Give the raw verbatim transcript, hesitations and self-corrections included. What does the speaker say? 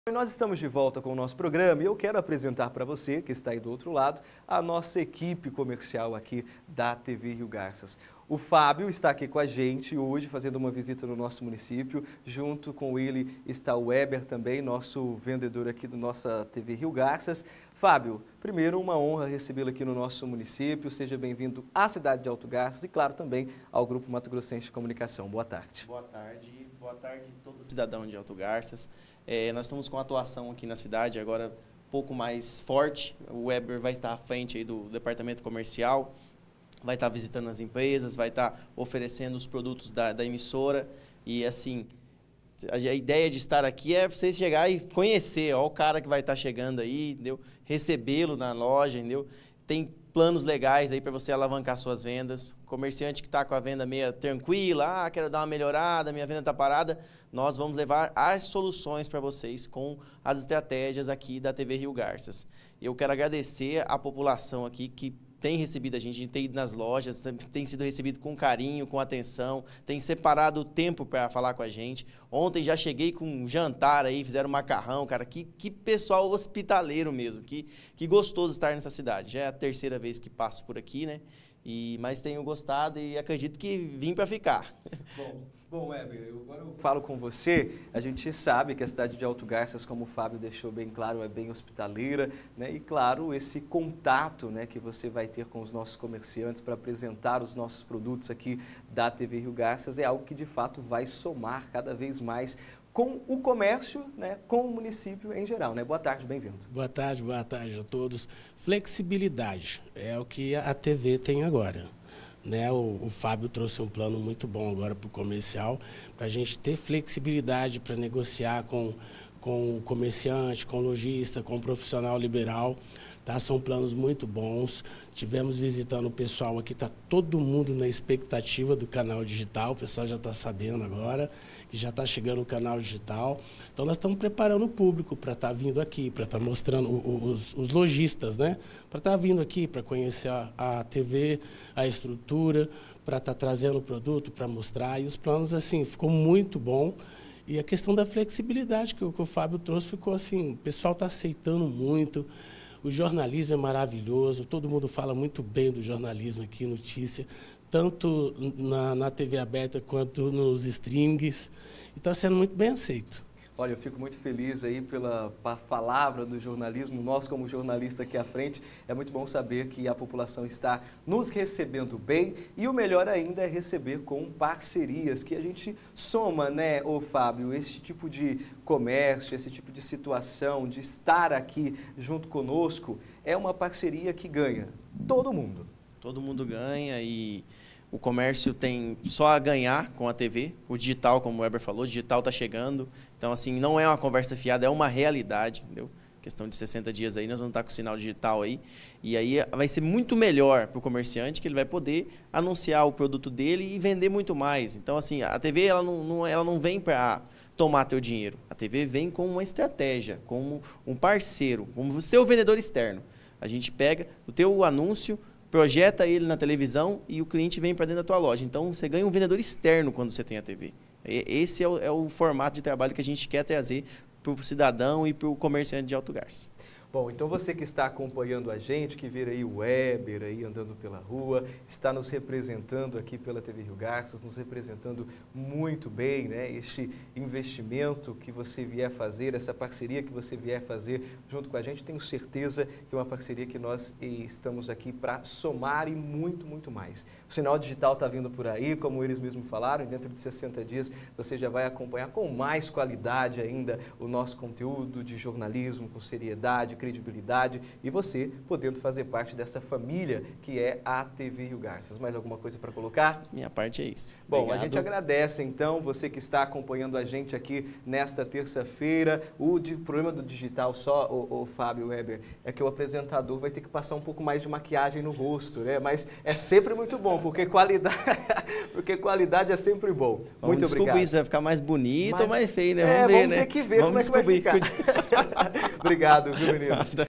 Nós estamos de volta com o nosso programa e eu quero apresentar para você, que está aí do outro lado, a nossa equipe comercial aqui da T V Rio Garças. O Fábio está aqui com a gente hoje, fazendo uma visita no nosso município. Junto com ele está o Weber também, nosso vendedor aqui da nossa T V Rio Garças. Fábio, primeiro uma honra recebê-lo aqui no nosso município. Seja bem-vindo à cidade de Alto Garças e, claro, também ao Grupo Mato Grossense de Comunicação. Boa tarde. Boa tarde. Boa tarde a todo cidadão de Alto Garças. É, nós estamos com atuação aqui na cidade, agora um pouco mais forte. O Weber vai estar à frente aí do departamento comercial, vai estar visitando as empresas, vai estar oferecendo os produtos da, da emissora. E, assim, a, a ideia de estar aqui é você chegar e conhecer, ó, o cara que vai estar chegando aí, entendeu? Recebê-lo na loja, entendeu? Tem planos legais aí para você alavancar suas vendas. Comerciante que está com a venda meio tranquila, ah, quero dar uma melhorada, minha venda está parada, nós vamos levar as soluções para vocês com as estratégias aqui da T V Rio Garças. Eu quero agradecer a população aqui que tem recebido a gente, a gente tem ido nas lojas, tem sido recebido com carinho, com atenção, tem separado o tempo para falar com a gente. Ontem já cheguei com um jantar aí, fizeram um macarrão, cara, que, que pessoal hospitaleiro mesmo, que, que gostoso estar nessa cidade. Já é a terceira vez que passo por aqui, né? E, mas tenho gostado e acredito que vim para ficar. Bom, bom, Weber, eu, agora eu falo com você. A gente sabe que a cidade de Alto Garças, como o Fábio deixou bem claro, é bem hospitaleira, né? E, claro, esse contato, né, que você vai ter com os nossos comerciantes para apresentar os nossos produtos aqui da T V Rio Garças é algo que, de fato, vai somar cada vez mais com o comércio, né, com o município em geral, né? Boa tarde, bem-vindo. Boa tarde, boa tarde a todos. Flexibilidade é o que a T V tem agora, né? O, o Fábio trouxe um plano muito bom agora para o comercial, para a gente ter flexibilidade para negociar com, com o comerciante, com o lojista, com o profissional liberal. Tá? São planos muito bons. Tivemos visitando o pessoal aqui, está todo mundo na expectativa do canal digital, o pessoal já está sabendo agora que já está chegando o canal digital. Então nós estamos preparando o público para estar tá vindo aqui, para estar tá mostrando os, os lojistas, né? Para estar tá vindo aqui, para conhecer a, a T V, a estrutura, para estar tá trazendo o produto, para mostrar. E os planos, assim, ficou muito bom. E a questão da flexibilidade que o, que o Fábio trouxe ficou assim, o pessoal está aceitando muito. O jornalismo é maravilhoso, todo mundo fala muito bem do jornalismo aqui, notícia, tanto na, na T V aberta quanto nos streamings, e está sendo muito bem aceito. Olha, eu fico muito feliz aí pela palavra do jornalismo. Nós, como jornalista aqui à frente, é muito bom saber que a população está nos recebendo bem e o melhor ainda é receber com parcerias, que a gente soma, né, ô Fábio, esse tipo de comércio, esse tipo de situação, de estar aqui junto conosco, é uma parceria que ganha todo mundo. Todo mundo ganha e o comércio tem só a ganhar com a T V, o digital, como o Weber falou, o digital está chegando. Então, assim, não é uma conversa fiada, é uma realidade, entendeu? Questão de sessenta dias aí, nós vamos estar com o sinal digital aí. E aí vai ser muito melhor para o comerciante, que ele vai poder anunciar o produto dele e vender muito mais. Então, assim, a T V ela não, não, ela não vem para tomar teu dinheiro. A T V vem com uma estratégia, como um parceiro, como o seu vendedor externo. A gente pega o teu anúncio, projeta ele na televisão e o cliente vem para dentro da tua loja. Então, você ganha um vendedor externo quando você tem a T V. Esse é o, é o formato de trabalho que a gente quer trazer para o cidadão e para o comerciante de Alto Garças. Bom, então você que está acompanhando a gente, que vê aí o Weber aí andando pela rua, está nos representando aqui pela T V Rio Garças, nos representando muito bem, né? Este investimento que você vier fazer, essa parceria que você vier fazer junto com a gente, tenho certeza que é uma parceria que nós estamos aqui para somar e muito, muito mais. O sinal digital está vindo por aí, como eles mesmos falaram, dentro de sessenta dias você já vai acompanhar com mais qualidade ainda o nosso conteúdo de jornalismo, com seriedade, credibilidade e você podendo fazer parte dessa família que é a T V Rio Garças. Mais alguma coisa para colocar? Minha parte é isso. Bom, Obrigado. A gente agradece então você que está acompanhando a gente aqui nesta terça-feira. O de, problema do digital só, o, o Fábio Weber, é que o apresentador vai ter que passar um pouco mais de maquiagem no rosto, né? Mas é sempre muito bom, porque qualidade, porque qualidade é sempre bom. Vamos muito descobrir obrigado. se vai ficar mais bonito Mas, ou mais feio, né? É, vamos ver, vamos né? ter que ver vamos como é que vai ficar. Obrigado, viu, menino?